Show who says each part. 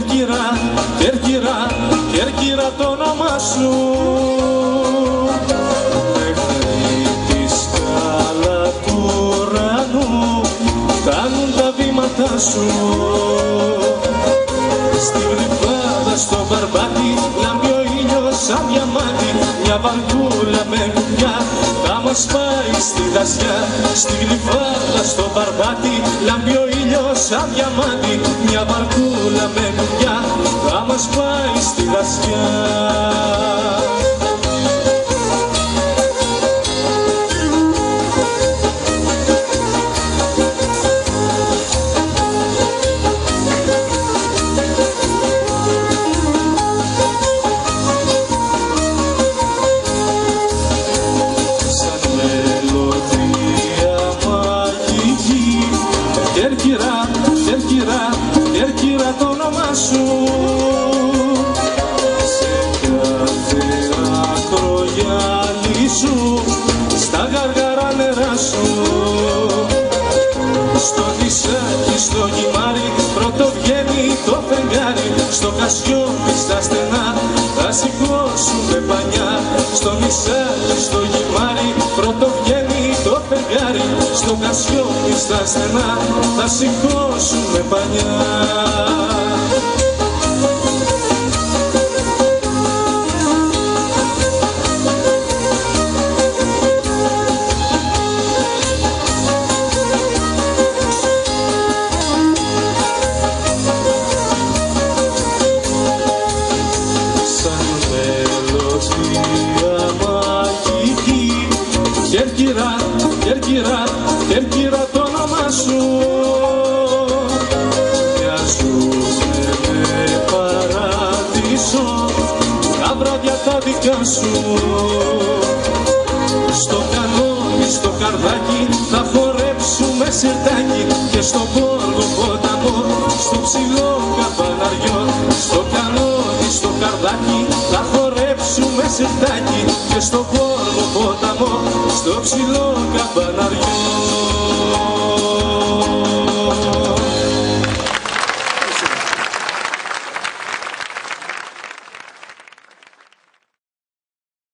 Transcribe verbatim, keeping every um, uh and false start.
Speaker 1: Κέρκυρα, Κέρκυρα, Κέρκυρα το όνομα σου. Μέχρι τη σκάλα του ουρανού φτάνουν τα βήματα σου. Στη βρυφάδα στο μπαρμπάτι λάμπει ο ήλιος σαν διαμάντι. Μια βαρκούλα με κουνιά θα μας πάει στη δασιά. Στη γλυφάδα στο μπαρμπάτι λάμπει ο ήλιος σαν διαμάντι. Μια βαρκούλα με κουνιά θα μας πάει στη δασιά. Κέρκυρα, Κέρκυρα, Κέρκυρα το όνομα σου. Σε κάθε ακρογιάλι σου, στα γαργαρά νερά σου. Στο νησάκι, στο γυμάρι, πρώτο βγαίνει το φεγγάρι. Στο Κασιόπι, στα στενά, θα σηκώσουμε πανιά. Στο νησάκι, στο γυμάρι, πρώτο βγαίνει το φεγγάρι. Στο Κασιόπι, στα στενά, θα σηκώσουμε πανιά. Κέρκυρα, Κέρκυρα, Κέρκυρα το όνομα σου. Μοιάζουνε με παράδεισο τα βράδια τα δικά σου. Στο κανόνι, στο καρδάκι θα χορέψουμε σιρτάκι. Και στο πόργο ποταμό, στο ψηλό καμπαναριό. Στο κανόνι, στο καρδάκι θα χορέψουμε σιρτάκι. Και στο πόργο ποταμό, στο ψηλό καμπαναριό.